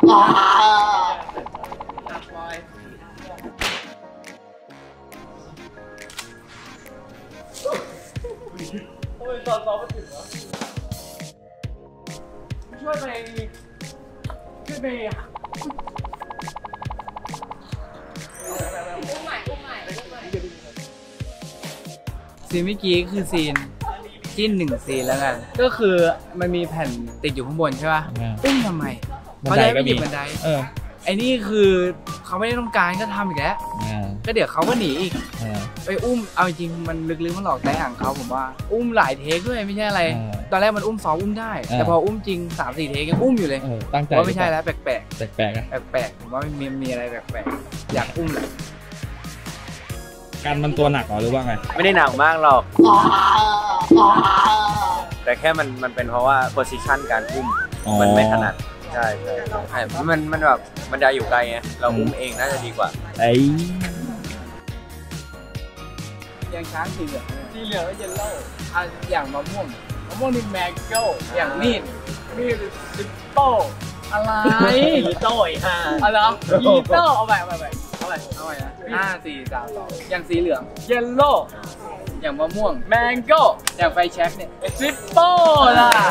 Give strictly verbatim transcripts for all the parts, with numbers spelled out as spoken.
โอ้ยตอนซ้อมมันถึงเหรอช่วยไปช่วยไปอุ้มใหม่อุ้มใหม่อุ้มใหม่ซีนเมื่อกี้คือซีนจิ้นหนึ่งซีนแล้วกันก็คือมันมีแผ่นติดอยู่ข้างบนใช่ป่ะอุ้มทำไมเขาจะไม่หยิบบันไดไอ้นี่คือเขาไม่ได้ต้องการก็ทำอีกแล้วก็เดี๋ยวเขาก็หนีอีกไปอุ้มเอาจริงมันลึกๆมันหลอกใจอ่างเขาผมว่าอุ้มหลายเทคด้วยไม่ใช่อะไรตอนแรกมันอุ้มสองอุ้มได้แต่พออุ้มจริงสามสี่เทคยังอุ้มอยู่เลยตั้งใจว่าไม่ใช่แล้วแปลกๆแปลกๆแปลกๆผมว่ามีมีอะไรแปลกๆอยากอุ้มเลยการมันตัวหนักหรือว่าไงไม่ได้หนักมากหรอกแต่แค่มันมันเป็นเพราะว่าโพสิชันการอุ้มมันไม่ถนัดใช่ใช่ใช่มันมันแบบมันจะอยู่ไกลไงเราอุ้มเองน่าจะดีกว่าไอ้อย่างช้างสีเหลืองสีเหลืองก็เยลโล่อย่างมะม่วงมะม่วงนี่แมงโก้อย่างมีดมีดลิปโป้อะไรลิโต้อีกฮะอะไรลิโต้เอาไปเอาไปเอาไปเอาไปนะห้าสี่สามสองอย่างสีเหลืองเยลโล่อย่างมะม่วงแมงโก้อย่างไฟแช็กเนี่ยลิปโป้ล่ะ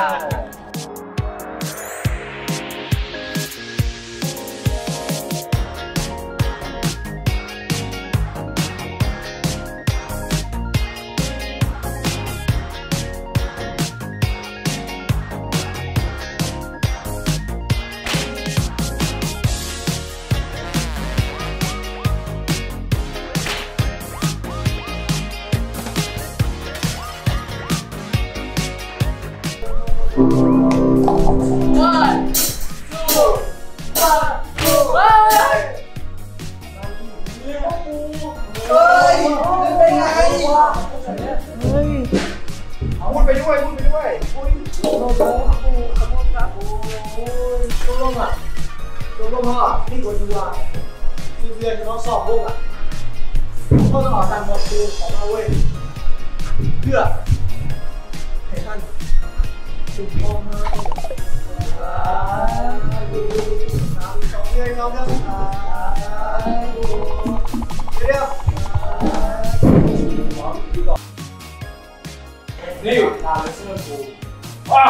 พูดไปด้วยพูดไปด้วยพูดโอ้โหขอโทษครับโอ้ยตัวลมอ่ะตัวลมพ่อนี่กว่าตัวคือเดือนจะต้องสอบลูกอ่ะพ่อต้องขอตังค์หมดคือขอมาเว้ยเพื่อให้ท่านถูกต้องมาสามสองเดือนเราจะเดี๋ยวนี่ตาเป็นเสื้อกูว้า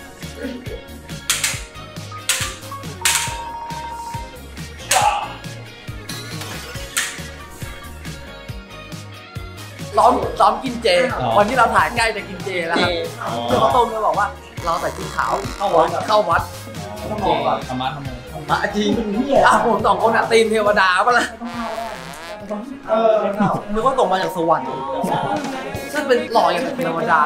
ซ้อมซ้อมกินเจวันที่เราถ่ายใกล้จะกินเจแล้วครับเพื่อนเขาต้มเลยบอกว่าเราใส่ชุดขาวเข้าวัดเข้าวัดต้องมองก่อนธรรมะทำไมมาจริงอ่ะผมสองคนอ่ะตีนเทวดาปะล่ะเออนึกว่าตกมาจากสวรรค์ฉันเป็นหล่ออย่างเทวดา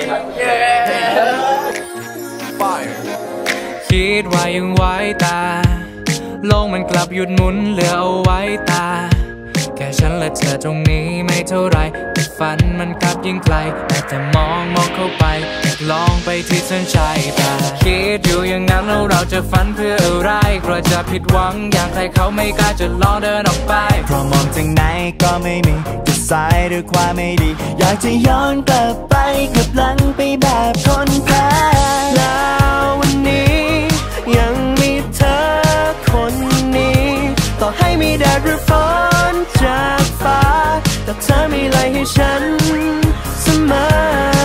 คิดว่ายังไว้ตาโลกมันกลับหยุดหมุนเหลือเอาไว้ตาแค่ฉันและเธอตรงนี้ไม่เท่าไรแต่ฝันมันกลับยิ่งไกลแต่แต่มองมองเข้าไปอยากลองไปที่เส้นชัยตาคิดอยู่อย่างนั้นแล้วเราจะฝันเพื่ออะไรกลัวจะผิดหวังอย่างใครเขาไม่กล้าจะลองเดินออกไปเพราะมองจากไหนก็ไม่มีแต่สายด้วยความไม่ดีอยากจะย้อนกลับไปกลับหลังไปแบบคนแพ้แล้ววันนี้ยังมีเธอคนนี้ต่อให้มีแดดหรือฝนจากฟ้าแต่เธอมีอะไรให้ฉันเสมอ